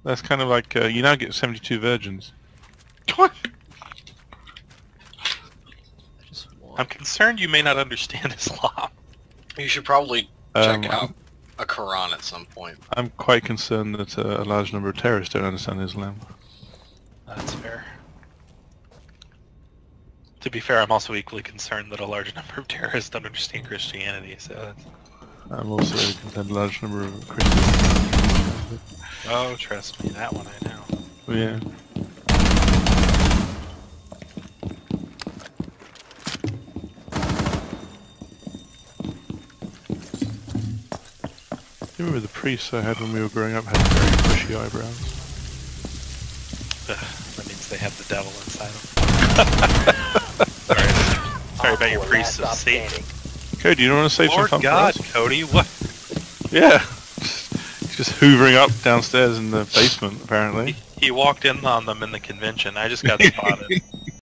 That's kind of like you now get 72 virgins. I'm concerned you may not understand Islam. You should probably check out I'm, a Quran at some point. I'm quite concerned that a large number of terrorists don't understand Islam. That's fair. To be fair, I'm also equally concerned that a large number of terrorists don't understand Christianity, so that's... I'm also concerned a large number of Christians. Oh, trust me, that one I know. Yeah. You remember the priests I had when we were growing up had very bushy eyebrows? That means they have the devil inside them. Sorry about your priests of Satan. Cody, do you want to save Lord some time God, for us? Cody, what? Yeah. He's just hoovering up downstairs in the basement, apparently. He walked in on them in the convention. I just got spotted.